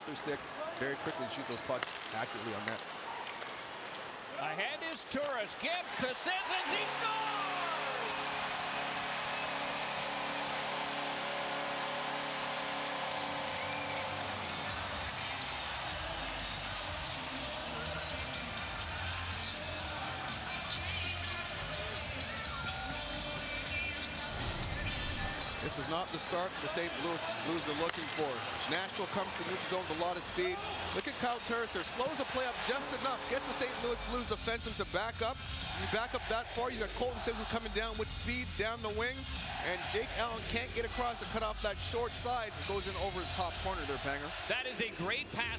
their stick very quickly and shoot those pucks accurately on net. Ahead is Turris, gives to Sissons, he scores! This is not the start the St. Louis Blues are looking for. Nashville comes to the neutral zone with a lot of speed. Look at Kyle Turris there, slows the play up just enough, gets the St. Louis Blues defenseman to back up. You back up that far, you got Colton Sissons coming down with speed down the wing, and Jake Allen can't get across and cut off that short side. It goes in over his top corner there, Panger. That is a great pass.